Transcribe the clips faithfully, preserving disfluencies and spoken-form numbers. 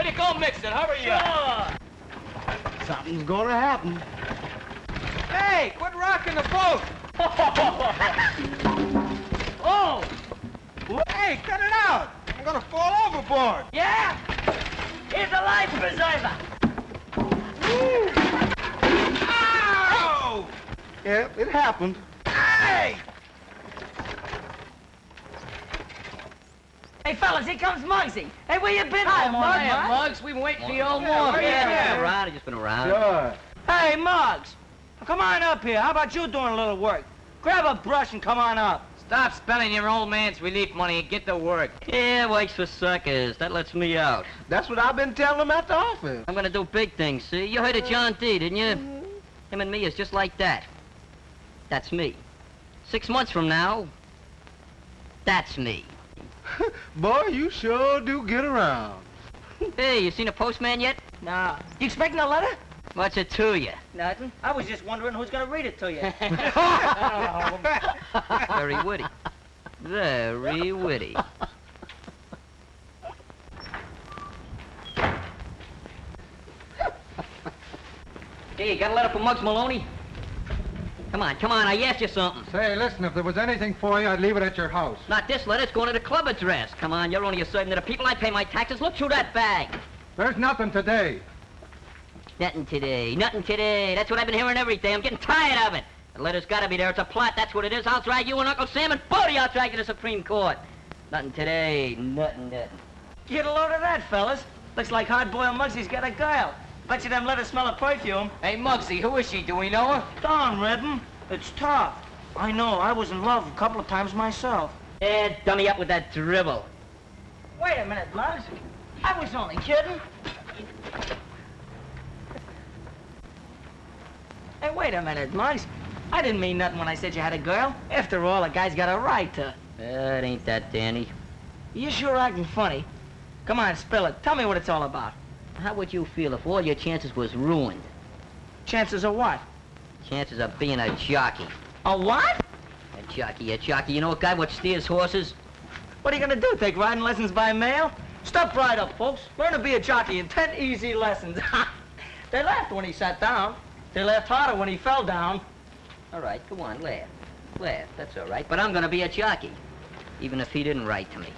Sammy, go mix it. Hurry sure. up. Something's gonna happen. Hey, quit rocking the boat. Oh! Hey, cut it out. I'm gonna fall overboard. Yeah? Here's a life preserver. Ow! Yeah, it happened. Hey! Hey, fellas, here comes Muggsy. Hey, where you been? Hi, Muggs. Muggs. Muggs, we've been waiting for you all Yeah, morning. where you Yeah, been? just been around. Just been around. Sure. Hey, Muggs. Come on up here. How about you doing a little work? Grab a brush and come on up. Stop spending your old man's relief money and get to work. Yeah, works for suckers. That lets me out. That's what I've been telling them at the office. I'm gonna do big things, see? You heard of John D., didn't you? Mm-hmm. Him and me is just like that. That's me. Six months from now, that's me. Boy, you sure do get around. Hey, you seen a postman yet? Nah. You expecting a letter? What's it to you? Nothing. I was just wondering who's gonna read it to you. Very witty. Very witty. Hey, you got a letter from Muggs Maloney? Come on, come on, I asked you something. Say, listen, if there was anything for you, I'd leave it at your house. Not this letter, it's going to the club address. Come on, you're only a servant of the people. I pay my taxes. Look through that bag. There's nothing today. Nothing today, nothing today. That's what I've been hearing every day. I'm getting tired of it. The letter's got to be there. It's a plot, that's what it is. I'll drag you and Uncle Sam and Bodie, I'll drag you to the Supreme Court. Nothing today, nothing, nothing. Get a load of that, fellas. Looks like hard-boiled Muggsy's got a girl. Bet you them letters smell of perfume. Hey, Muggsy, who is she? Do we know her? Darn, Redden. It's tough. I know. I was in love a couple of times myself. Eh, dummy up with that dribble. Wait a minute, Muggs. I was only kidding. Hey, wait a minute, Muggs. I didn't mean nothing when I said you had a girl. After all, a guy's got a right to... That ain't that, Danny. You sure acting funny. Come on, spill it. Tell me what it's all about. How would you feel if all your chances was ruined? Chances of what? Chances of being a jockey. A what? A jockey, a jockey. You know a guy what steers horses? What are you gonna do, take riding lessons by mail? Step right up, folks. Learn to be a jockey in ten easy lessons. They laughed when he sat down. They laughed harder when he fell down. All right, go on, laugh. Laugh, that's all right. But I'm gonna be a jockey, even if he didn't write to me.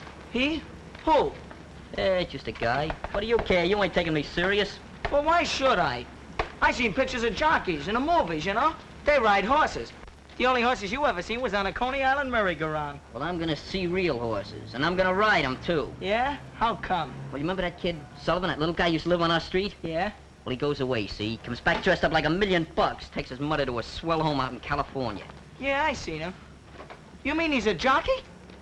He? Who? Eh, just a guy. What do you care? You ain't taking me serious. Well, why should I? I seen pictures of jockeys in the movies, you know? They ride horses. The only horses you ever seen was on a Coney Island merry-go-round. Well, I'm gonna see real horses, and I'm gonna ride them, too. Yeah? How come? Well, you remember that kid, Sullivan, that little guy used to live on our street? Yeah? Well, he goes away, see? Comes back dressed up like a million bucks, takes his mother to a swell home out in California. Yeah, I seen him. You mean he's a jockey?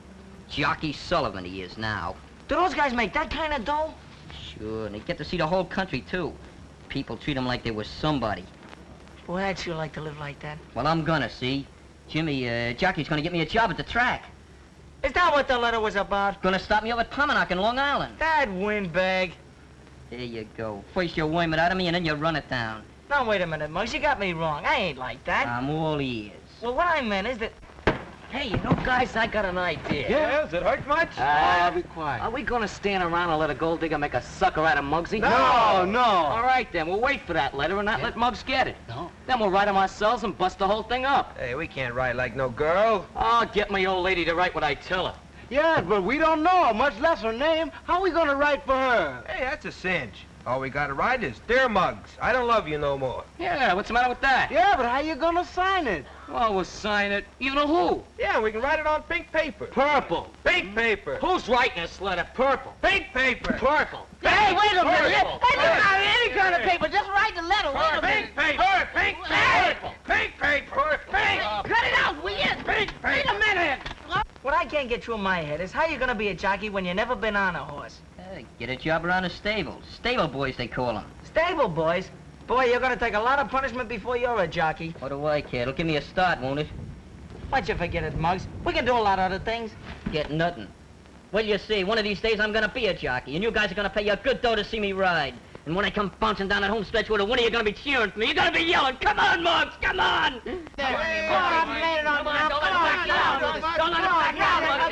Jockey Sullivan he is now. Do those guys make that kind of dough? Sure, and they get to see the whole country, too. People treat him like they was somebody. Boy, I'd sure like to live like that. Well, I'm gonna, see? Jimmy, uh, Jockey's gonna get me a job at the track. Is that what the letter was about? Gonna stop me over at Pominock in Long Island. That windbag. There you go. First you worm it out of me, and then you run it down. Now, wait a minute, Muggs. You got me wrong. I ain't like that. I'm all ears. Well, what I meant is that... Hey, you know, guys, I got an idea. Yeah, does it hurt much? Ah, be quiet. Are we gonna stand around and let a gold digger make a sucker out of Muggsy? No, no. All right, then. We'll wait for that letter and not let Muggs get it. No. Then we'll write him ourselves and bust the whole thing up. Hey, we can't ride like no girl. I'll get my old lady to write what I tell her. Yeah, but we don't know her, much less her name. How are we gonna write for her? Hey, that's a cinch. All we gotta write is, Dear Muggs, I don't love you no more. Yeah, what's the matter with that? Yeah, but how you gonna sign it? Oh, we'll sign it. Even a who? Yeah, we can write it on pink paper. Purple. Pink paper. Who's writing this letter? Purple. Pink paper. Purple. Hey, wait a minute. Purple. Hey, look out, any kind of paper. Just write the letter. Wait a minute. Pink paper. Pink paper. Pink paper. Pink. Cut it out, will you? Pink Wait a minute. What I can't get through my head is how you gonna be a jockey when you never been on a horse. Hey, get a job around the stables. Stable boys, they call them. Stable boys? Boy, you're gonna take a lot of punishment before you're a jockey. What do I care? It'll give me a start, won't it? Why'd you forget it, Muggs? We can do a lot of other things. Get nothing. Well, you see, one of these days I'm gonna be a jockey, and you guys are gonna pay a good dough to see me ride. And when I come bouncing down that home stretch with a winner, you're gonna be cheering for me. You're gonna be yelling, come on, Muggs, come on! Come on, lay it on. Come on, don't let him back you out. Don't let him back you out, Muggsy. Come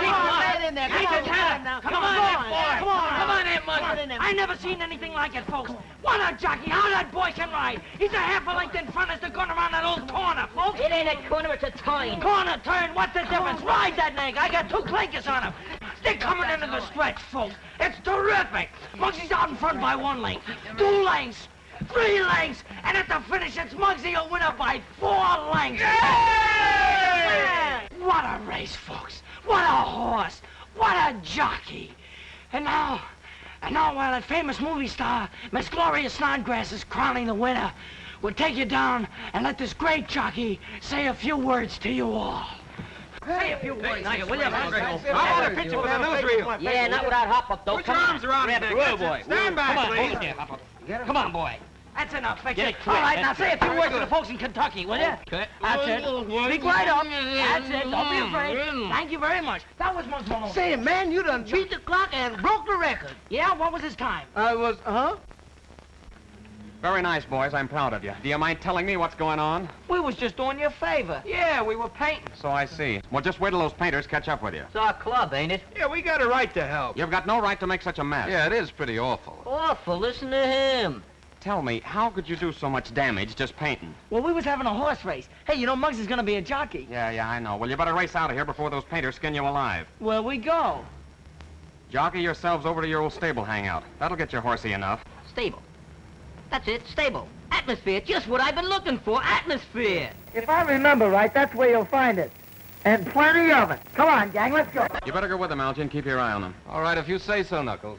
right in there. Come on, come on now. Come on, boy. Come on, come on, Aunt Muggs. I never seen anything like it, folks. What a jockey! How that boy can ride! He's a half a length in front as they're going around that old corner, folks. It ain't a corner, it's a turn. Corner, turn, what's the difference? Ride that nag. I got two clankers on him. They're coming into the stretch, folks. It's terrific. Muggsy's out in front by one length, two lengths, three lengths, and at the finish, it's Muggsy will win it by four lengths. Yeah! What a race, folks. What a horse. What a jockey. And now, and now while that famous movie star, Miss Gloria Snodgrass, is crowning the winner, we'll take you down and let this great jockey say a few words to you all. Say a few words, now, will you? I want a picture for the newsreel. Yeah, not without hop up, though. Put Come your on. arms around his neck. Whoa, boy. Stand back, Come on, please. hold it there, hop up. Come on, boy. That's enough, fix Get it. it quick. All right, now That's say a it. few Very words to good. the folks in Kentucky, will you? Okay. That's it. Speak right up. That's it. Don't be afraid. Thank you very much. That was Muggs Malone. Say, man, you done beat the clock and broke the record. Yeah, what was his time? I was, huh? Very nice, boys. I'm proud of you. Do you mind telling me what's going on? We was just doing you a favor. Yeah, we were painting. So I see. Well, just wait till those painters catch up with you. It's our club, ain't it? Yeah, we got a right to help. You've got no right to make such a mess. Yeah, it is pretty awful. Awful, listen to him. Tell me, how could you do so much damage just painting? Well, we was having a horse race. Hey, you know Muggs is gonna be a jockey. Yeah, yeah, I know. Well, you better race out of here before those painters skin you alive. Where we go? Jockey yourselves over to your old stable hangout. That'll get you horsey enough. Stable. That's it, stable. Atmosphere, just what I've been looking for, atmosphere. If I remember right, that's where you'll find it. And plenty of it. Come on, gang, let's go. You better go with them, Algy, and keep your eye on them. All right, if you say so, Knuckles.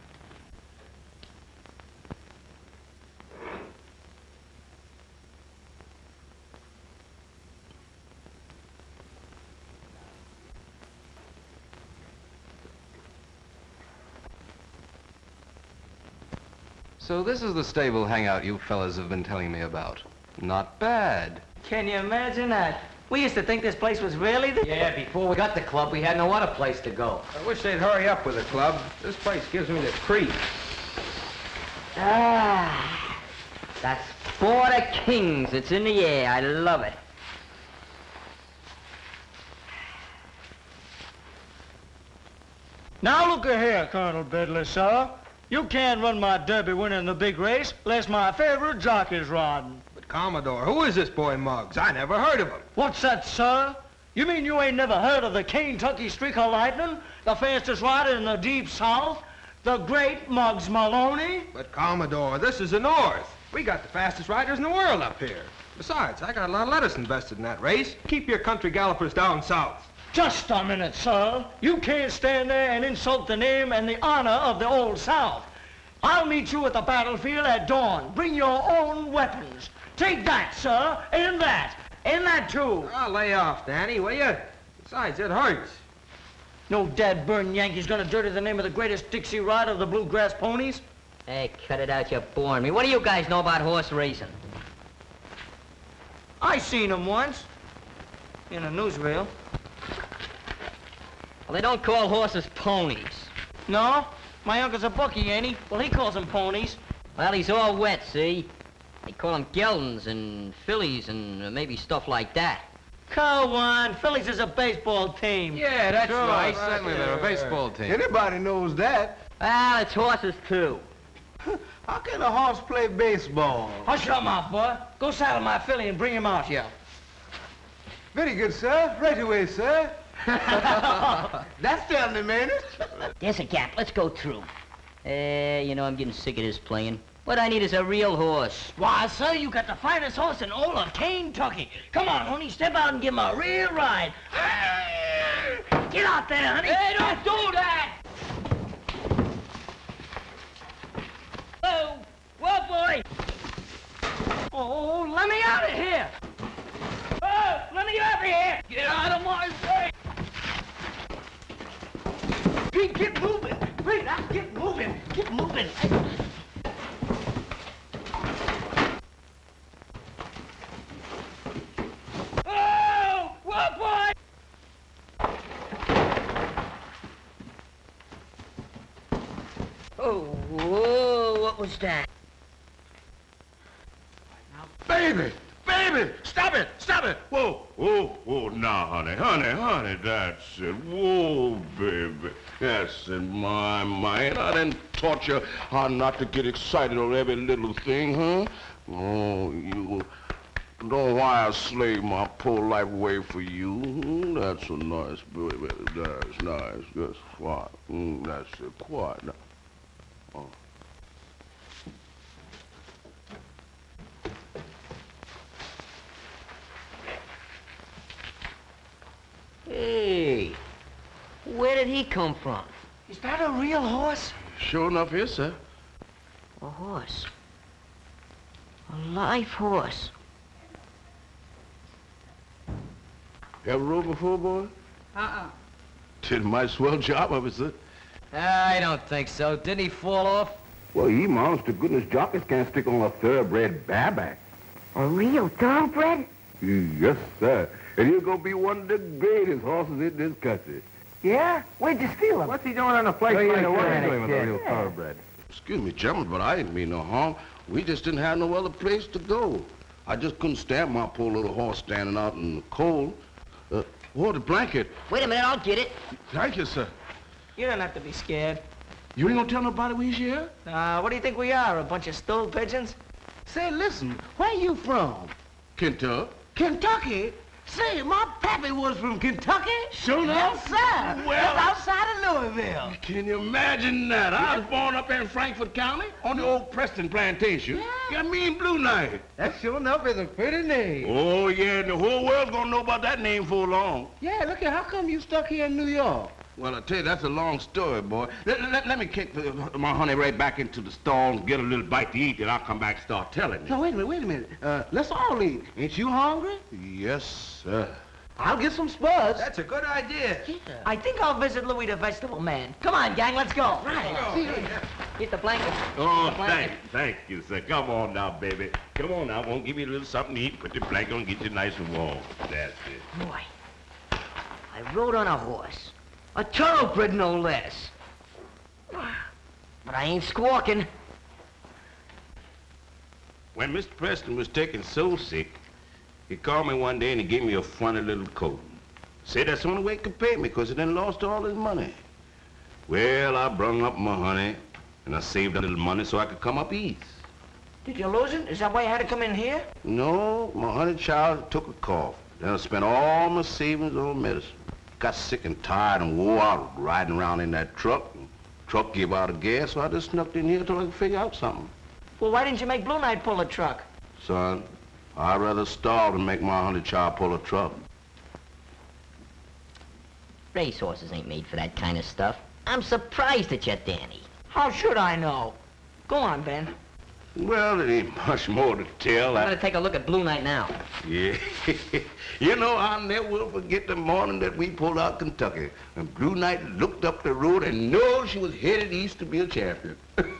So this is the stable hangout you fellas have been telling me about. Not bad. Can you imagine that? We used to think this place was really the... Yeah, before we got the club, we had no other place to go. I wish they'd hurry up with the club. This place gives me the creeps. Ah, that's Border Kings. It's in the air. I love it. Now look here, Colonel Bedley, sir. You can't run my derby winner in the big race unless my favorite jockey's riding. But Commodore, who is this boy Muggs? I never heard of him. What's that, sir? You mean you ain't never heard of the Kentucky Streaker Lightning, the fastest rider in the deep south, the great Muggs Maloney? But Commodore, this is the North. We got the fastest riders in the world up here. Besides, I got a lot of lettuce invested in that race. Keep your country gallopers down south. Just a minute, sir. You can't stand there and insult the name and the honor of the Old South. I'll meet you at the battlefield at dawn. Bring your own weapons. Take that, sir, and that, and that, too. Oh, lay off, Danny, will you? Besides, it hurts. No dead-burn Yankee's gonna dirty the name of the greatest Dixie rider of the bluegrass ponies. Hey, cut it out, you're boring me. What do you guys know about horse racing? I seen him once. In a newsreel. Well, they don't call horses ponies. No? My uncle's a bookie, ain't he? Well, he calls them ponies. Well, he's all wet, see? They call them geldings and fillies and uh, maybe stuff like that. Come on, Phillies is a baseball team. Yeah, that's Sure, right. certainly they're a baseball team. Anybody knows that. Well, it's horses, too. How can a horse play baseball? Hush your mouth, boy. Go saddle my filly and bring him out here. Very good, sir. Right away, sir. That's telling him, ain't it? There's a gap. Let's go through. Eh, you know, I'm getting sick of this playing. What I need is a real horse. Why, sir, you got the finest horse in all of Kentucky. Come on, honey, step out and give him a real ride. Get out there, honey. Hey, don't do that! Whoa! Whoa, boy! Oh, let me out of here! Oh, let me get out of here! Get out of my way! Pete, get moving. Pete, now, get moving. Get moving. Oh! Whoa, boy! Oh, whoa, what was that? Baby! Baby! baby, stop it, stop it. Whoa, whoa, whoa, now, honey, honey, honey, that's it. Whoa, baby, that's it, my mind. I done taught you how not to get excited over every little thing, huh? Oh, you know why I slaved my poor life away for you. Mm, that's a nice baby, that's nice, that's quiet. Mm, that's it, quiet. Oh. Hey, where did he come from? Is that a real horse? Sure enough, yes, sir. A horse. A live horse. You ever rode before, boy? Uh-uh. Did a mighty swell job of it, sir. I don't think so. Didn't he fall off? Well, ye monster to goodness jockeys can't stick on a thoroughbred bareback. A real thoroughbred? Yes, sir. And he's gonna be one of the greatest horses in this country. Yeah? Where'd you steal him? What's he doing on a place Well, like you know what that? I'm doing with a real Yeah. thoroughbred. Excuse me, gentlemen, but I didn't mean no harm. We just didn't have no other place to go. I just couldn't stand my poor little horse standing out in the cold. Uh, oh, the blanket. Wait a minute, I'll get it. Thank you, sir. You don't have to be scared. You ain't gonna tell nobody we's here? Uh, what do you think we are, a bunch of stool pigeons? Say, listen, where you from? Kentucky. Kentucky? Say, my pappy was from Kentucky. Sure enough? Yes, sir. Well, That's outside of Louisville. Can you imagine that? I was born up in Frankfort County on the old Preston plantation. Yeah. I mean Blue Knight. That sure enough is a pretty name. Oh, yeah, and the whole world's gonna know about that name for long. Yeah, look at how come you stuck here in New York? Well, I tell you, that's a long story, boy. Let, let, let me kick the, my honey right back into the stall and get a little bite to eat, and I'll come back and start telling you. No, wait a minute, wait a minute. Uh, let's all eat. Ain't you hungry? Yes, sir. I'll get some spuds. That's a good idea. Yeah. I think I'll visit Louis the Vegetable Man. Come on, gang, let's go. Right. Get the blanket. Oh, The blanket. thank, thank you, sir. Come on now, baby. Come on now. Won't give you a little something to eat. Put the blanket on, get you nice and warm. That's it. Boy, I rode on a horse. A thoroughbred, no less. But I ain't squawking. When Mister Preston was taken so sick, he called me one day and he gave me a funny little coat. Said that's the only way he could pay me, because he done lost all his money. Well, I brung up my honey, and I saved a little money so I could come up east. Did you lose it? Is that why you had to come in here? No, my honey child took a cough. Then I spent all my savings on medicine. Got sick and tired and wore out riding around in that truck. Truck gave out of gas, so I just snuck in here till I could figure out something. Well, why didn't you make Blue Knight pull the truck? Son, I'd rather starve than make my honey child pull a truck. Racehorses ain't made for that kind of stuff. I'm surprised at you, Danny. How should I know? Go on, Ben. Well, there ain't much more to tell. I'm I... gonna take a look at Blue Knight now. Yeah. You know, I'll never will forget the morning that we pulled out Kentucky. And Blue Knight looked up the road and knew she was headed east to be a champion.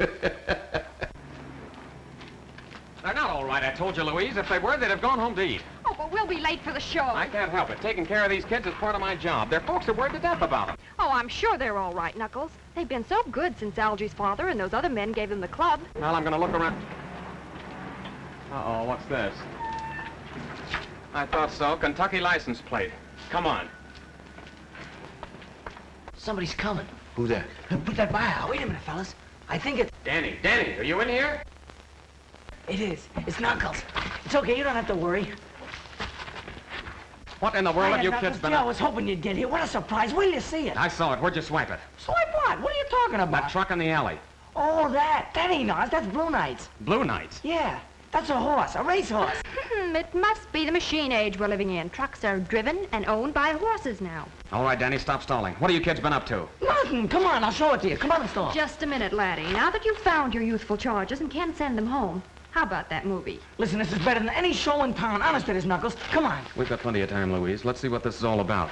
They're not all right, I told you, Louise. If they were, they'd have gone home to eat. Oh, but we'll be late for the show. I can't help it. Taking care of these kids is part of my job. Their folks are worried to death about them. Oh, I'm sure they're all right, Knuckles. They've been so good since Algie's father and those other men gave them the club. Well, I'm going to look around. Uh-oh, what's this? I thought so. Kentucky license plate. Come on. Somebody's coming. Who's that? Put that by out. Wait a minute, fellas. I think it's... Danny, Danny, are you in here? It is. It's Knuckles. It's okay. You don't have to worry. What in the world have you Knuckles, kids been gee, I up? was hoping you'd get here. What a surprise. Wait till you see it. I saw it. Where'd you swipe it? Swipe what? What are you talking about? That truck in the alley. Oh, that. That ain't ours. That's Blue Knight's. Blue Knights. Yeah. That's a horse. A racehorse. It must be the machine age we're living in. Trucks are driven and owned by horses now. All right, Danny, stop stalling. What have you kids been up to? Nothing. Come on. I'll show it to you. Come on and stall. Just a minute, laddie. Now that you've found your youthful charges and can send them home, how about that movie? Listen, this is better than any show in town. Honest it is, Knuckles. Come on. We've got plenty of time, Louise. Let's see what this is all about.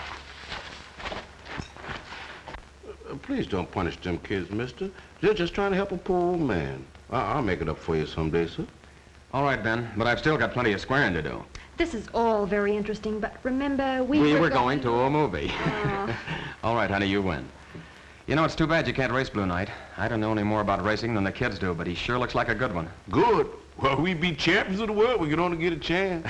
Uh, please don't punish them kids, mister. They're just trying to help a poor old man. I I'll make it up for you someday, sir. All right, Ben, but I've still got plenty of squaring to do. This is all very interesting, but remember, we, We were, were going to a movie. Uh. All right, honey, you win. You know, it's too bad you can't race Blue Knight. I don't know any more about racing than the kids do, but he sure looks like a good one. Good? Well, we be champions of the world. We can only get a chance.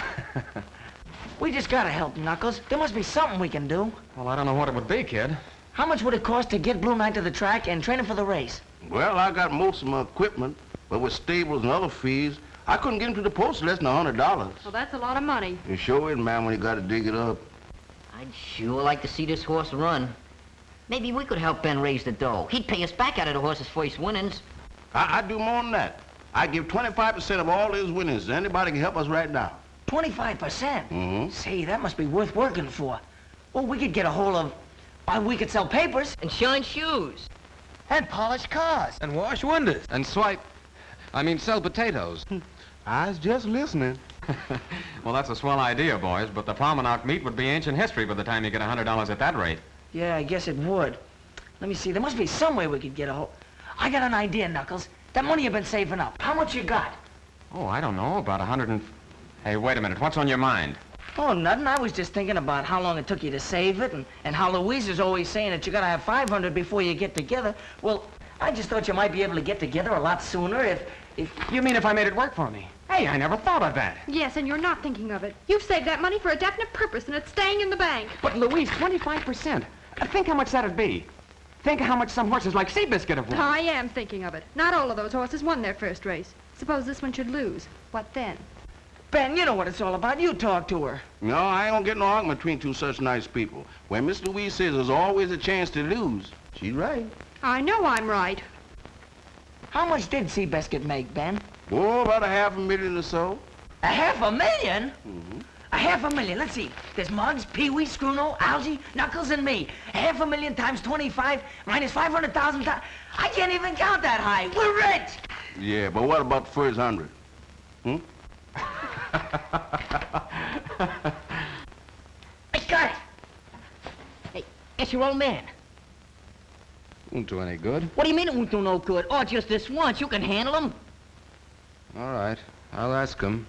We just gotta help, Knuckles. There must be something we can do. Well, I don't know what it would be, kid. How much would it cost to get Blue Knight to the track and train him for the race? Well, I got most of my equipment, but with stables and other fees, I couldn't get him to the post for less than a hundred dollars. Well, that's a lot of money. You sure is, man, when you gotta dig it up. I'd sure like to see this horse run. Maybe we could help Ben raise the dough. He'd pay us back out of the horse's first winnings. I, I'd do more than that. I give twenty-five percent of all his winnings. Anybody can help us right now. twenty-five percent? Mm-hmm. Say, that must be worth working for. Well, we could get a hold of... Why, we could sell papers. And shine shoes. And polish cars. And wash windows. And swipe. I mean, sell potatoes. I was just listening. Well, that's a swell idea, boys, but the Palmanock meet would be ancient history by the time you get a hundred dollars at that rate. Yeah, I guess it would. Let me see, there must be some way we could get a hold... I got an idea, Knuckles. That money you've been saving up. How much you got? Oh, I don't know, about a hundred and... Hey, wait a minute, what's on your mind? Oh, nothing. I was just thinking about how long it took you to save it, and, and how Louise is always saying that you gotta have five hundred before you get together. Well, I just thought you might be able to get together a lot sooner if... if... You mean if I made it work for me? Hey, I never thought of that. Yes, and you're not thinking of it. You've saved that money for a definite purpose, and it's staying in the bank. But, Louise, twenty-five percent. Think how much that'd be. Think how much some horses like Seabiscuit have won. I am thinking of it. Not all of those horses won their first race. Suppose this one should lose. What then? Ben, you know what it's all about. You talk to her. No, I ain't gonna get no argument between two such nice people. When Miss Louise says there's always a chance to lose, she's right. I know I'm right. How much did Seabiscuit make, Ben? Oh, about a half a million or so. A half a million? Mm-hmm. A half a million. Let's see. There's Muggs, Pee-wee, Scruno, Algie, Knuckles, and me. A half a million times twenty-five minus five hundred thousand. I can't even count that high. We're rich. Yeah, but what about the first hundred? Hmm? I got it. Hey, it's your old man. Won't do any good. What do you mean it won't do no good? Oh, just this once. You can handle him. All right, I'll ask him.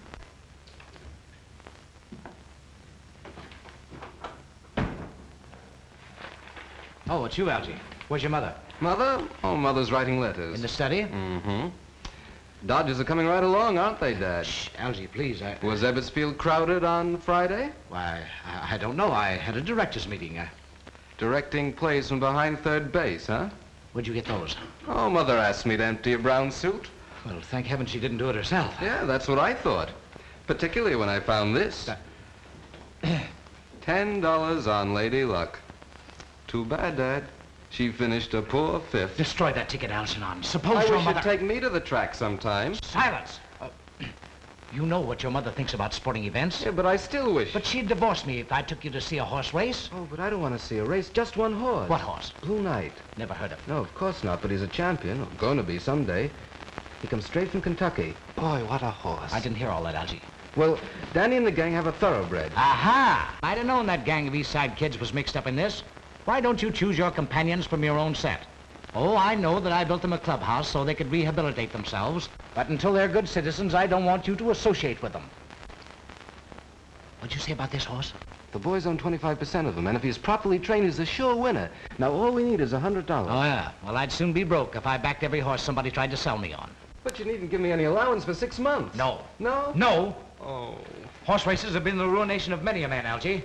Oh, it's you, Algie. Where's your mother? Mother? Oh, Mother's writing letters. In the study? Mm-hmm. Dodgers are coming right along, aren't they, Dad? Shh, Algie, please. I... Was Ebbetsfield crowded on Friday? Why, I, I don't know. I had a director's meeting. I... Directing plays from behind third base, huh? Where'd you get those? Oh, Mother asked me to empty a brown suit. Well, thank heaven she didn't do it herself. Yeah, that's what I thought. Particularly when I found this. Uh... Ten dollars on Lady Luck. Too bad, Dad. She finished a poor fifth. Destroy that ticket, Algernon. Suppose I your wish mother... you'd take me to the track sometime. Silence! Uh, you know what your mother thinks about sporting events. Yeah, but I still wish... But she'd divorce me if I took you to see a horse race. Oh, but I don't want to see a race. Just one horse. What horse? Blue Knight. Never heard of him. No, of course not, but he's a champion. Or going to be someday. He comes straight from Kentucky. Boy, what a horse. I didn't hear all that, Algie. Well, Danny and the gang have a thoroughbred. Aha! I'd have known that gang of East Side kids was mixed up in this. Why don't you choose your companions from your own set? Oh, I know that I built them a clubhouse so they could rehabilitate themselves, but until they're good citizens, I don't want you to associate with them. What'd you say about this horse? The boys own twenty-five percent of them, and if he's properly trained, he's a sure winner. Now, all we need is a hundred dollars. Oh, yeah? Well, I'd soon be broke if I backed every horse somebody tried to sell me on. But you needn't give me any allowance for six months. No. No? No! Oh. Horse races have been the ruination of many a man, Algie.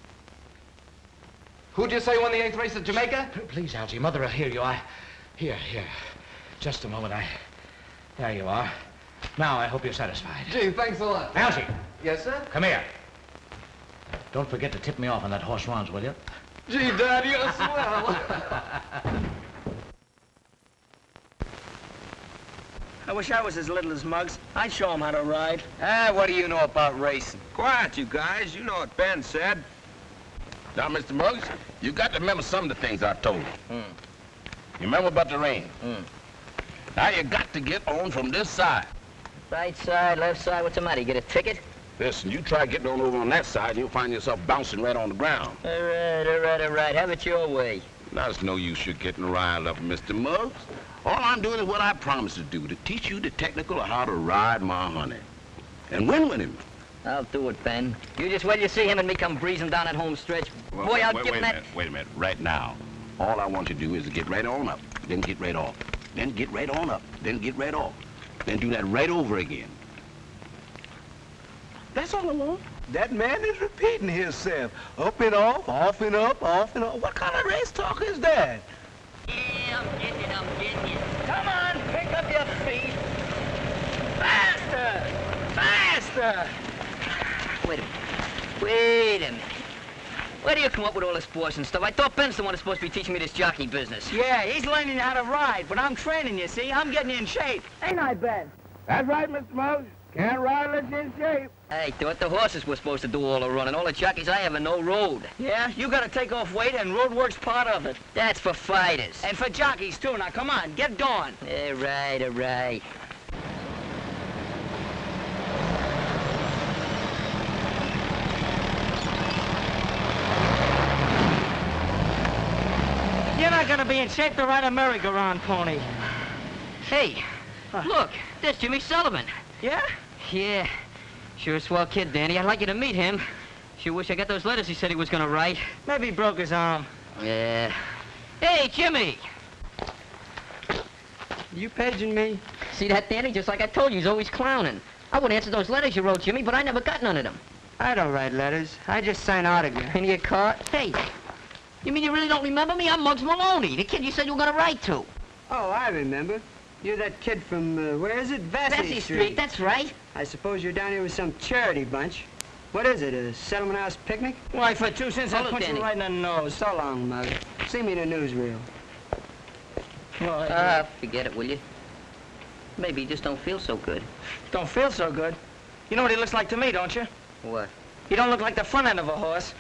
Who'd you say won the eighth race at Jamaica? Please, Algie, Mother will hear you. I... Here, here. Just a moment, I... There you are. Now, I hope you're satisfied. Gee, thanks a lot. Algie! Yes, sir? Come here. Don't forget to tip me off on that horse runs, will you? Gee, Dad, you're swell. I wish I was as little as Muggs. I'd show him how to ride. Ah, what do you know about racing? Quiet, you guys. You know what Ben said. Now, Mister Muggs, you got to remember some of the things I told you. Mm. You remember about the rain? Mm. Now you got to get on from this side. Right side, left side, what's the matter? You get a ticket? Listen, you try getting on over on that side, and you'll find yourself bouncing right on the ground. All right, all right, all right. Have it your way. Now, there's no use you getting riled up, Mister Muggs. All I'm doing is what I promised to do, to teach you the technical of how to ride my honey. And win with him. I'll do it, Ben. You just wait till you see him and me come breezing down that home stretch. Well, Boy, wait, I'll wait, give wait him a that... minute, wait a minute. Right now, all I want you to do is to get right on up, then get right off. Then get right on up, then get right off. Then do that right over again. That's all I want. That man is repeating himself. Up and off, off and up, off and off. What kind of race talk is that? Yeah, I'm getting it, I'm getting it. Come on, pick up your feet. Faster! Faster! Wait a minute. Wait a minute. Where do you come up with all this force and stuff? I thought Ben's the one that's supposed to be teaching me this jockey business. Yeah, he's learning how to ride, but I'm training you, see? I'm getting in shape. Ain't I, Ben? That's right, Mister Muggs. Can't ride unless you're in shape. I thought the horses were supposed to do all the running. All the jockeys I have are no road. Yeah, you gotta take off weight, and road work's part of it. That's for fighters. And for jockeys, too. Now, come on, get going. All right, all right. You're not gonna be in shape to ride a merry-go-round pony. Hey, look, there's Jimmy Sullivan. Yeah? Yeah. Sure a swell kid, Danny. I'd like you to meet him. Sure wish I got those letters he said he was gonna write. Maybe he broke his arm. Yeah. Hey, Jimmy! You paging me? See that, Danny? Just like I told you, he's always clowning. I would answer those letters you wrote, Jimmy, but I never got none of them. I don't write letters. I just sign autographs. And you caught? Hey, you mean you really don't remember me? I'm Muggs Maloney, the kid you said you were gonna write to. Oh, I remember. You're that kid from, uh, where is it? Vesey, Vesey Street, that's right. I suppose you're down here with some charity bunch. What is it, a settlement house picnic? Why, for two cents, I'll Hold it, punch you Danny. right in the nose. So long, Muggs. See me in the newsreel. Well, Ah, uh, forget it, will you? Maybe you just don't feel so good. don't feel so good. You know what he looks like to me, don't you? What? He don't look like the front end of a horse.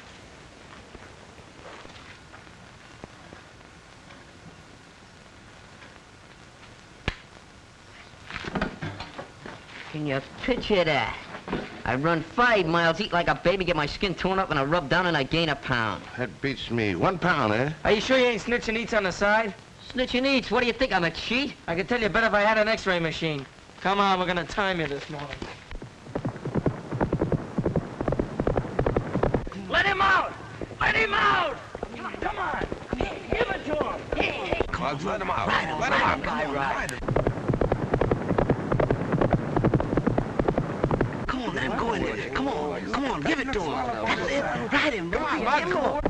Can you picture that? I run five miles, eat like a baby, get my skin torn up, and I rub down and I gain a pound. That beats me. One pound, eh? Are you sure you ain't snitching eats on the side? Snitching eats, what do you think, I'm a cheat? I could tell you better if I had an x-ray machine. Come on, we're gonna time you this morning. Let him out! Let him out! Come on! Give it to him! Hey, hey. Muggs, let him out. Let him out. Guy, ride him. Come on, man, go in there. Come on, come on, give it to him. That's it. Ride him, come on, Muggs, come on.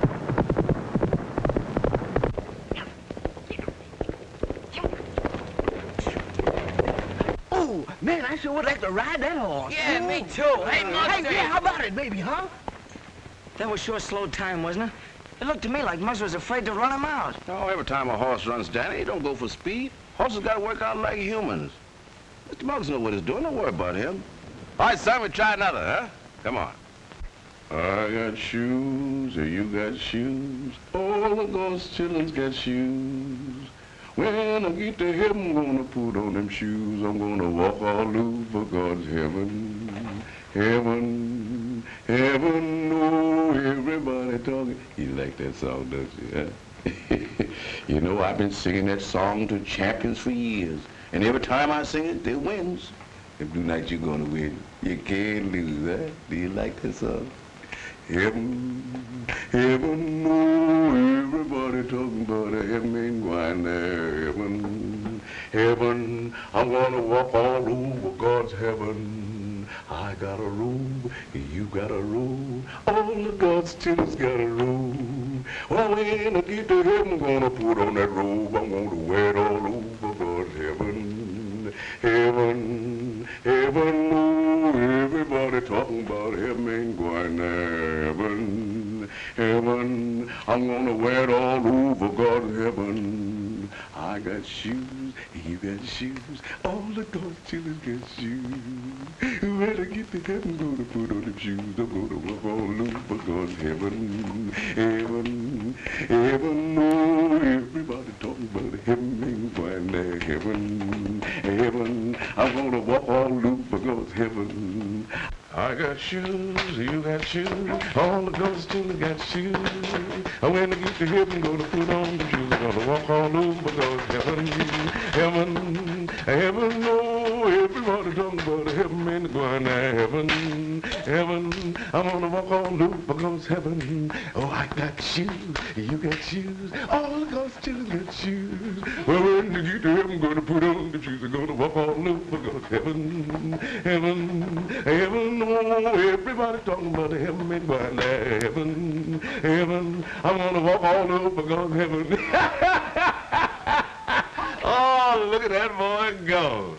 Oh, man, I sure would like to ride that horse. Yeah, me too. Hey, Muggs. Hey, yeah, how about it, baby, huh? That was sure slow time, wasn't it? It looked to me like Muggs was afraid to run him out. Oh, every time a horse runs, Danny, he don't go for speed. Horses got to work out like humans. Mister Muggs knows what he's doing. Don't worry about him. All right, Sammy, try another, huh? Come on. I got shoes, and you got shoes. All of those children's got shoes. When I get to heaven, I'm gonna put on them shoes. I'm gonna walk all over God's heaven. Heaven, heaven, oh, everybody talking. You like that song, don't you, huh? You know, I've been singing that song to champions for years. And every time I sing it, they wins. If tonight you're gonna win, you can't lose, huh? Do you like that song? Heaven, heaven, oh, everybody talking about a heaven ain't going there. Heaven, heaven, I'm gonna walk all over God's heaven. I got a robe, you got a robe, all of God's children's got a robe. Well, when I get to heaven, I'm gonna put on that robe. I'm gonna wear it all over God's heaven. Heaven, heaven, oh, everybody talking about heaven ain't going there. Heaven, heaven, I'm gonna wear it all over God's heaven. I got shoes, you got shoes, all the God's children got shoes. When I get to heaven, I'm gonna put on them shoes. I'm gonna walk all over God's heaven. Heaven, heaven, oh, everybody talking about heaven ain't going there. Heaven, heaven, I'm gonna walk all over God's heaven. I got shoes, you got shoes, all the God's children got shoes. When I get to heaven, I'm gonna put on the shoes. I'm gonna walk all over God's heaven. Heaven, heaven, oh, everybody Everybody talking about heaven, going to heaven, heaven. I'm gonna walk on loop because heaven. Oh, I got shoes, you got shoes, all God's children got shoes. Well, when you get to heaven, I'm gonna put on the shoes. I'm gonna walk on loop because heaven, heaven, heaven. Oh, everybody talking about heaven, going to heaven, heaven. I'm gonna walk on loop because heaven. Oh, look at that boy go.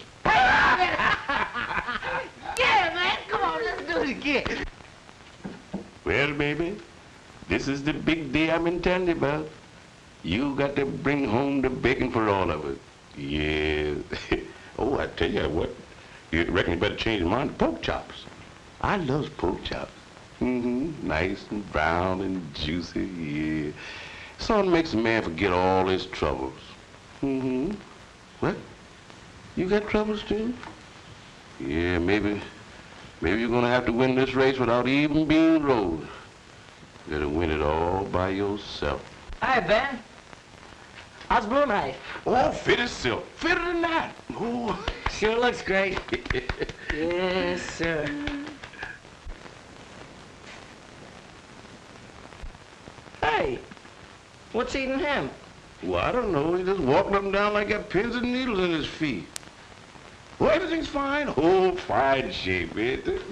Yeah, man, come on, let's do it again. Well, baby, this is the big day I've been telling you about. You got to bring home the bacon for all of us. Yeah. Oh, I tell you what, you reckon you better change your mind to pork chops. I love pork chops. Mm-hmm, nice and brown and juicy, yeah. Something makes a man forget all his troubles. Mm-hmm. What? You got troubles too? Yeah, maybe, maybe you're gonna have to win this race without even being rode. You gotta win it all by yourself. Hi, Ben. How's Blue Night? Oh, fit as silk. Fitter than that. Oh. Sure looks great. Yes, sir. Hey, what's eating him? Well, I don't know. He just walking up and down like got pins and needles in his feet. Well, everything's fine. Oh, fine shape, ain't it?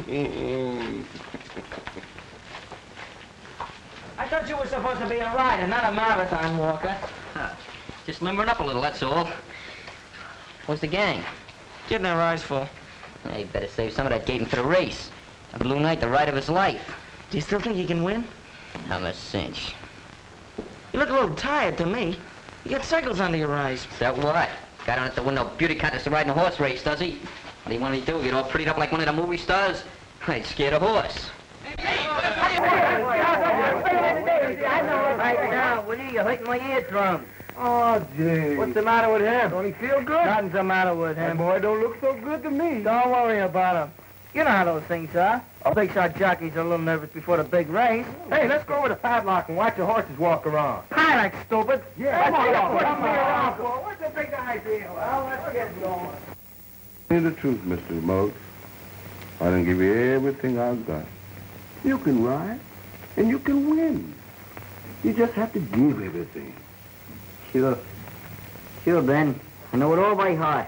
I thought you were supposed to be a rider, not a marathon walker. Huh. Just limbering up a little, that's all. Where's the gang? Getting our eyes full. Yeah, you better save some of that gaping for the race. A Blue Night, the ride of his life. Do you still think you can win? I'm a cinch. You look a little tired to me. You got circles under your eyes. Is that what? Guy don't have to win no beauty contest to ride in a horse race, does he? What do you want me to do? Get all prettied up like one of the movie stars? I'd scared a horse. Right now, will you? You're hurting my eardrum. Oh, gee. What's the matter with him? Don't he feel good? Nothing's the matter with That him. boy don't look so good to me. Don't worry about him. You know how those things are. Big shot jockeys are a little nervous before the big race. Hey, let's go over to Padlock and watch the horses walk around. Paddock, stupid. Yeah, Come on, come come on, on. come on. What's the big idea? Well, let's get going. Tell me the truth, Mister Muggs. I done give you everything I've got. You can ride, and you can win. You just have to give everything. Sure. Sure, Ben. I know it all by heart.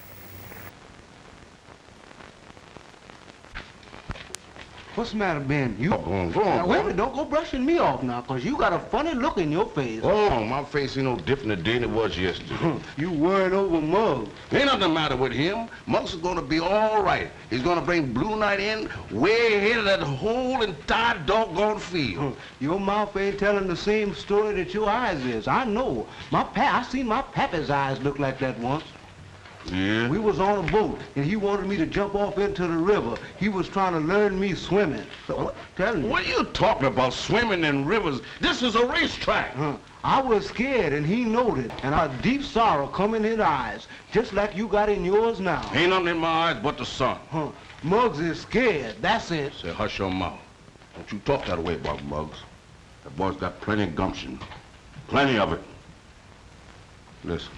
What's the matter, Ben? You... Go on, go on. Now, wait a minute, don't go brushing me off now, because you got a funny look in your face. Oh, my face ain't no different today than it was yesterday. You worried over Muggs. Ain't nothing the matter with him. Muggs is gonna be all right. He's gonna bring Blue Night in way ahead of that whole entire doggone field. Your mouth ain't telling the same story that your eyes is. I know. My pa, I seen my pappy's eyes look like that once. Yeah? We was on a boat, and he wanted me to jump off into the river. He was trying to learn me swimming. So, what, tell me. What are you talking about, swimming in rivers? This is a racetrack. Huh. I was scared, and he knowed it, and a deep sorrow come in his eyes, just like you got in yours now. Ain't nothing in my eyes but the sun. Huh. Muggs is scared, that's it. Say, hush your mouth. Don't you talk that way about Muggs. That boy's got plenty of gumption. Plenty of it. Listen.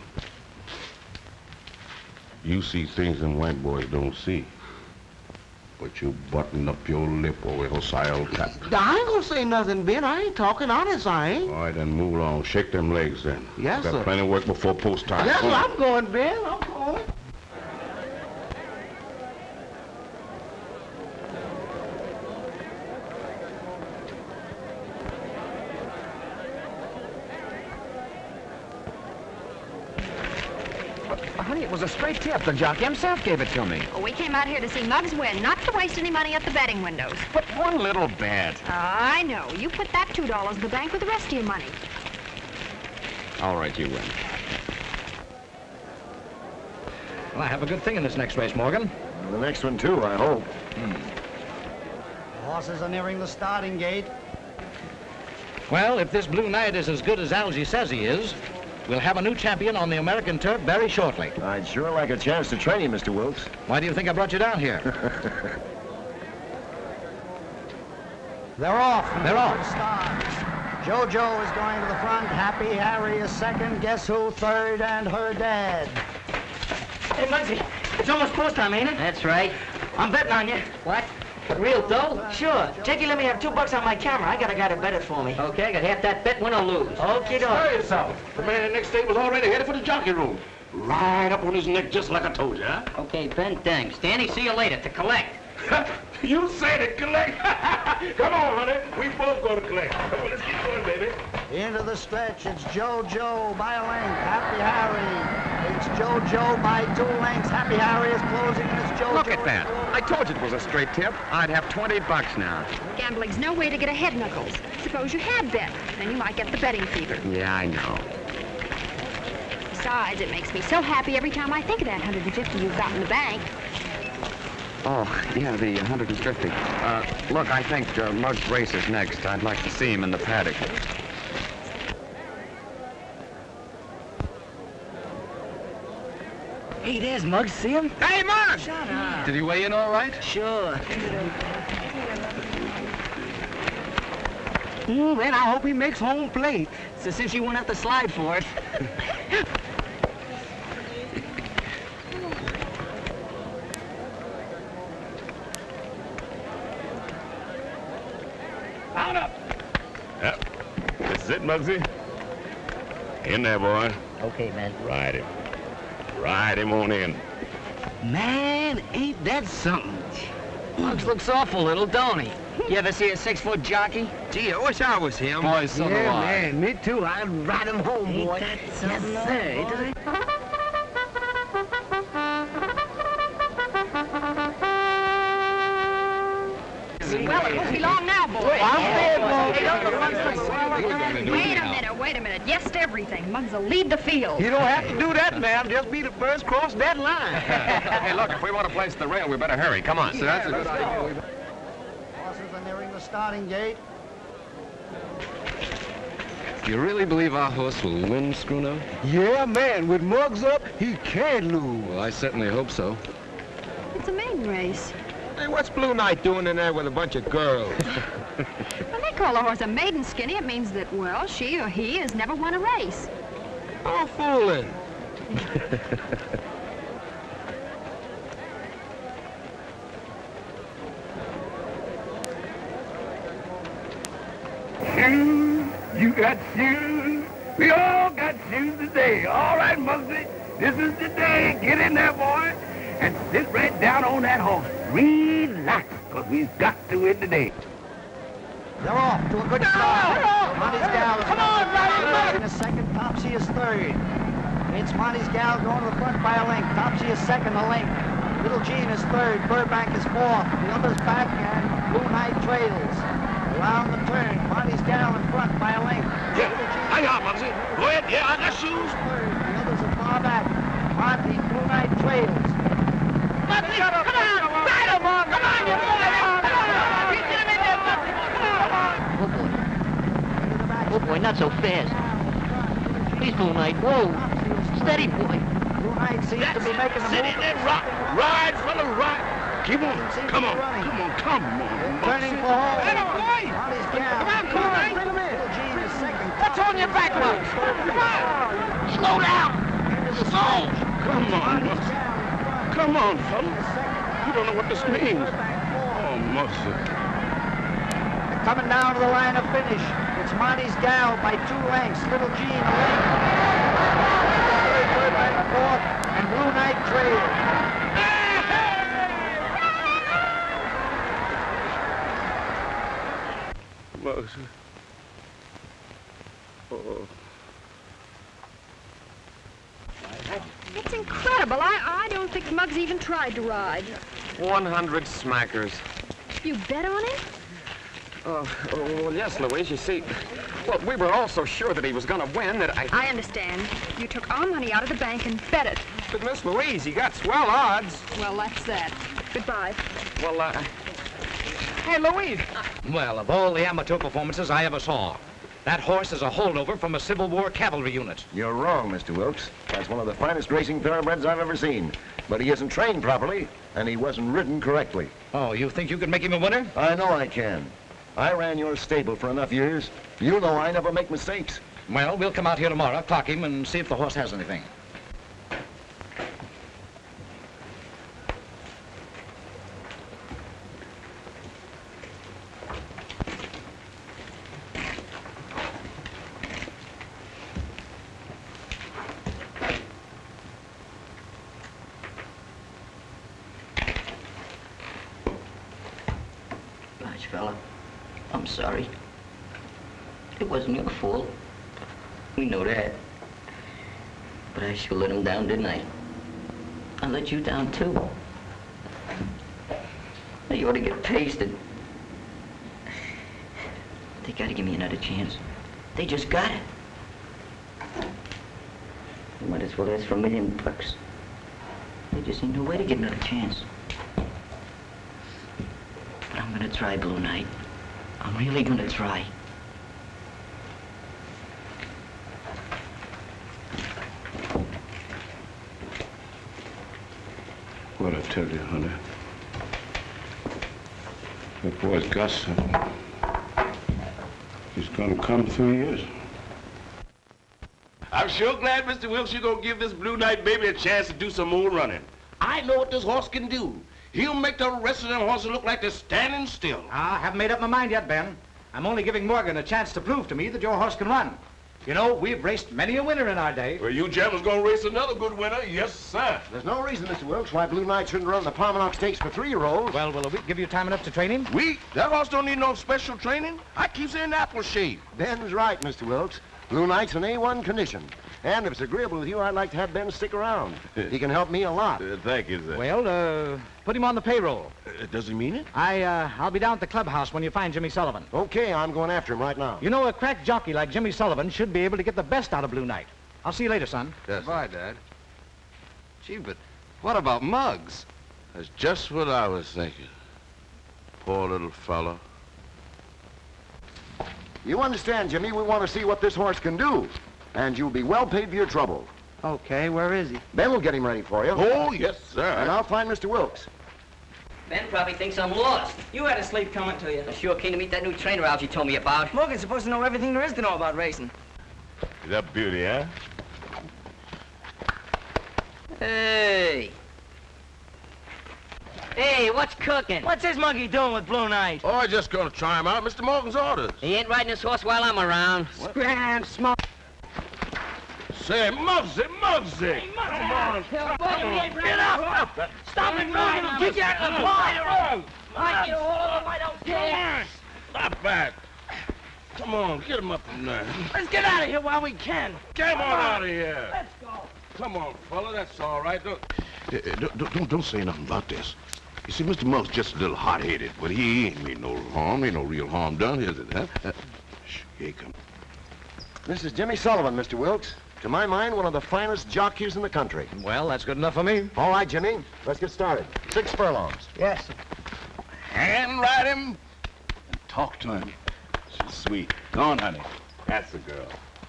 You see things them white boys don't see. But you button up your lip over your sile cat. I ain't gonna say nothing, Ben. I ain't talking honest, I ain't. All right, then move along. Shake them legs, then. Yes, got sir. plenty of work before post time. Yes, Come sir, on. I'm going, Ben. I'm going. Honey, it was a straight tip. The jockey himself gave it to me. Oh, we came out here to see Muggs win, not to waste any money at the betting windows. But one little bet. I know. You put that two dollars in the bank with the rest of your money. All right, you win. Well, I have a good thing in this next race, Morgan. The next one, too, I hope. Hmm. The horses are nearing the starting gate. Well, if this Blue Knight is as good as Algie says he is, we'll have a new champion on the American turf very shortly. I'd sure like a chance to train you, Mister Wilkes. Why do you think I brought you down here? They're off. They're off. Stars. JoJo is going to the front. Happy Harry is second. Guess who? Third, and her dad. Hey, Muggsy, It's almost post time, ain't it? That's right. I'm betting on you. What? Real dough? Sure. Jakey, let me have two bucks on my camera. I got a guy to bet it for me. Okay, I got half that bet, win or lose. Okay, Stir dog. yourself. The man in the next table's already headed for the jockey room. Right up on his neck, just like I told you, huh? Okay, Ben, thanks. Danny, see you later to collect. You said it, collect. Come on, honey. We both going to collect. Come on, let's get going, baby. Into the stretch, it's JoJo by a length, Happy Harry. It's JoJo by two lengths, Happy Harry is closing, and it's JoJo. Look at that. I told you it was a straight tip. I'd have twenty bucks now. Gambling's no way to get ahead, Knuckles. Suppose you had bet, then you might get the betting fever. Yeah, I know. Besides, it makes me so happy every time I think of that one hundred fifty you've got in the bank. Oh, yeah, the one hundred fifty. Uh, look, I think uh, Muggs races next. I'd like to see him in the paddock. Hey, there's Muggs. See him? Hey, Muggs! Shut up. Did he weigh in all right? Sure. Mm, man, I hope he makes home plate. So since you won't have to slide for it. Mount up. Yep. This is it, Muggsy. In there, boy. Okay, man. Ride him. Ride him on in. Man, ain't that something? Muggs looks awful little, don't he? You ever see a six-foot jockey? Gee, I wish I was him. Boy, so do Yeah, I. man, me too. I'd ride him home, boy. Ain't that something? Yes, sir. Ain't it? Well, it won't be long now, boys. Wait a minute, wait a minute. Yes to everything. Muggs will lead the field. You don't have to do that, ma'am. Just be the first cross that line. Hey, look, if we want to place the rail, we better hurry. Come on. So that's a good idea. Horses are nearing the starting gate. Do you really believe our horse will win, Scruno? Yeah, man. With Muggs up, he can't lose. Well, I certainly hope so. It's a maiden race. Hey, what's Blue Knight doing in there with a bunch of girls? When they call a horse a maiden, Skinny, it means that, well, she or he has never won a race. Oh, fooling. Shoes, you got shoes. We all got shoes today. All right, Muggsy, this is the day. Get in there, boy, and sit right down on that horse. Relax, because we've got to win today. They're off to a good start. Monty's Gal is come on, right in a second. Topsy is third. It's Monty's Gal going to the front by a length. Topsy is second, a length. Little Jean is third. Burbank is fourth. The others back, and Blue Knight trails. Around the turn, Monty's Gal in front by a length. Yeah, hang on, Muggsy. Go ahead. Yeah, I got shoes. Third. The others are far back. Monty, Blue Knight trails. Muggsy, come on! Ride him on! Come on, you boy! Come on! Get him in there, Muggsy! Come on! Oh, boy. Oh, boy, not so fast. Please, Blue Knight. Whoa. Steady, boy. Blue Knight seems to be making the Sit move. in there, rock. Ride, fella, ride. Keep on. Come on. Come on, come on. Turning for home. Hey, boy! Monty's Gal. Come on, Blue Knight! Bring him in. Little Jean is second. What's on your back, Muggs? Come on! Slow down! Slow! Come on, Muggsy. Come on, fella. You don't know what this means. Oh, Muggsy. Coming down to the line of finish. It's Monty's Gal by two lengths. Little Jean a length. Third, third, and fourth, and Blue Knight trails. Muggsy. Oh. It's incredible. I, I don't think Muggs even tried to ride. one hundred smackers. You bet on him? Oh, oh, well, yes, Louise, you see, well, we were all so sure that he was going to win that I... I understand. You took our money out of the bank and bet it. But Miss Louise, you got swell odds. Well, that's that. Goodbye. Well, uh... Hey, Louise. Well, of all the amateur performances I ever saw, that horse is a holdover from a Civil War cavalry unit. You're wrong, Mister Wilkes. That's one of the finest racing thoroughbreds I've ever seen. But he isn't trained properly, and he wasn't ridden correctly. Oh, you think you could make him a winner? I know I can. I ran your stable for enough years. You know I never make mistakes. Well, we'll come out here tomorrow, clock him, and see if the horse has anything. fella. I'm sorry. It wasn't your fault. We know that. But I sure let him down, didn't I? I let you down, too. You ought to get pasted. They gotta give me another chance. They just got it. You might as well ask for a million bucks. There just ain't no way to get another chance. But I'm gonna try, Blue Knight. I'm really gonna try. What I tell you, Hunter? That boy's got something. He's gonna come through years. I'm sure glad, Mister Wilkes, you're gonna give this Blue Knight baby a chance to do some more running. I know what this horse can do. He'll make the rest of them horses look like they're standing still. I haven't made up my mind yet, Ben. I'm only giving Morgan a chance to prove to me that your horse can run. You know, we've raced many a winner in our day. Well, you gentlemen's gonna race another good winner, yes, sir. There's no reason, Mister Wilkes, why Blue Knight shouldn't run the Palmernock Stakes for three-year-olds. Well, will a week give you time enough to train him? We? That horse don't need no special training. I keep saying apple shape. Ben's right, Mister Wilkes. Blue Knight's in A one condition. And if it's agreeable with you, I'd like to have Ben stick around. He can help me a lot. Uh, thank you, sir. Well, uh, put him on the payroll. Uh, does he mean it? I, uh, I'll be down at the clubhouse when you find Jimmy Sullivan. Okay, I'm going after him right now. You know, a crack jockey like Jimmy Sullivan should be able to get the best out of Blue Knight. I'll see you later, son. Yes. Bye, Dad. Gee, but what about Muggs? That's just what I was thinking. Poor little fella. You understand, Jimmy, we want to see what this horse can do. And you'll be well paid for your trouble. Okay, where is he? Ben will get him ready for you. Oh, yes, sir. And I'll find Mister Wilkes. Ben probably thinks I'm lost. You had a sleep coming to you. I'm sure keen to meet that new trainer Algie told me about. Morgan's supposed to know everything there is to know about racing. That beauty, huh? Hey. Hey, what's cooking? What's this monkey doing with Blue Knight? Oh, I'm just gonna try him out. Mister Morgan's orders. He ain't riding this horse while I'm around. Scram, smoke. Say, Muggsy, Muggsy! Come on. Get up! Stop it, Morgan! I'll kick you out of the bar! I get all of them, I don't care! Stop that. Come on, get him up in there. Let's get out of here while we can. Get him on out of here. Let's go. Come on, fella, that's all right. Don't, uh, don't, don't, don't say nothing about this. You see, Mister Muggs just a little hot-headed, but he ain't made no harm. Ain't no real harm done, is it, huh? Uh, shh, here he comes. This is Jimmy Sullivan, Mister Wilkes. To my mind, one of the finest jockeys in the country. Well, that's good enough for me. All right, Jimmy. Let's get started. Six furlongs. Yes. Hand ride him and talk to him. She's sweet. Go on, honey. That's the girl.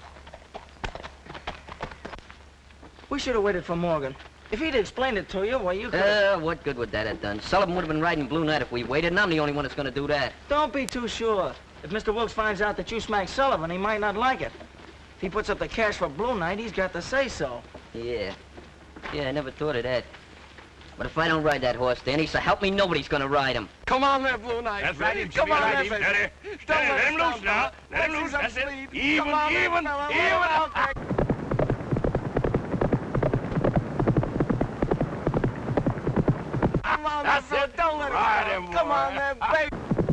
We should have waited for Morgan. If he'd explained it to you, well, you could... Uh, what good would that have done? Sullivan would have been riding Blue Knight if we waited, and I'm the only one that's gonna do that. Don't be too sure. If Mister Wilkes finds out that you smacked Sullivan, he might not like it. If he puts up the cash for Blue Knight, he's got to say so. Yeah. Yeah, I never thought of that. But if I don't ride that horse, Danny, so help me, nobody's gonna ride him. Come on there, Blue Knight. That's right, Come Jimmy, on right, there, steady. baby. Steady, let him loose now. Let him loose, that's it. Even, even, even. Come on, That's there, it. don't let Ride him him, go. Come boy. on there, baby.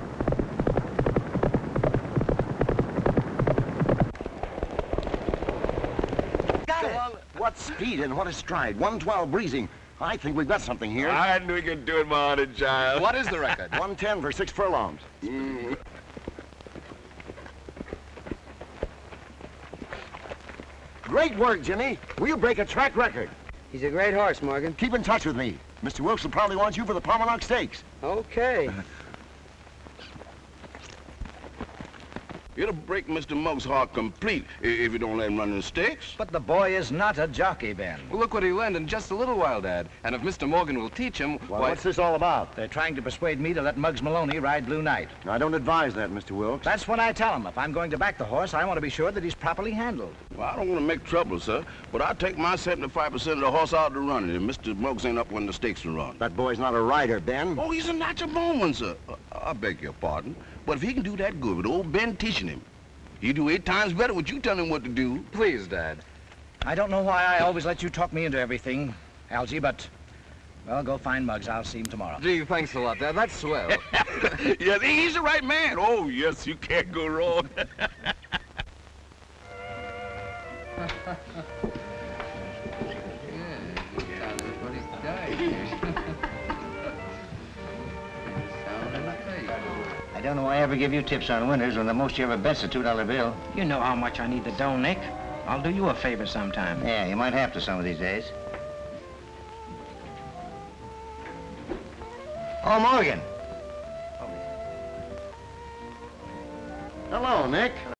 Got it. What speed and what a stride. one twelve breezing. I think we've got something here. I knew we could do it, my honey child. What is the record? one ten for six furlongs. Mm. Great work, Jimmy. We'll break a track record. He's a great horse, Morgan. Keep in touch with me. Mister Wilkes will probably want you for the Palmernock Stakes. Okay. It'll break Mister Muggs' heart complete i- if you don't let him run in the stakes. But the boy is not a jockey, Ben. Well, look what he learned in just a little while, Dad. And if Mister Morgan will teach him, Well, why... what's this all about? They're trying to persuade me to let Muggs Maloney ride Blue Knight. I don't advise that, Mister Wilkes. That's when I tell him. If I'm going to back the horse, I want to be sure that he's properly handled. Well, I don't want to make trouble, sir, but I take my seventy-five percent of the horse out to running, and Mister Muggs ain't up when the stakes are run. That boy's not a rider, Ben. Oh, he's a natural born one, sir. Uh, I beg your pardon, but if he can do that good with old Ben teaching him, he do eight times better what you tell him what to do. Please, Dad. I don't know why I always let you talk me into everything, Algie, but Well, go find Muggs. I'll see him tomorrow. Gee, thanks a lot, Dad. That's swell. Yes, he's the right man. Oh, yes, you can't go wrong. I don't know why I ever give you tips on winners when the most you ever bet's a two dollar bill. You know how much I need the dough, Nick. I'll do you a favor sometime. Yeah, you might have to some of these days. Oh, Morgan. Hello, Nick.